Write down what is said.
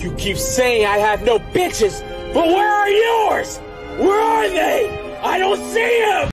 You keep saying I have no bitches, but where are yours? Where are they? I don't see them!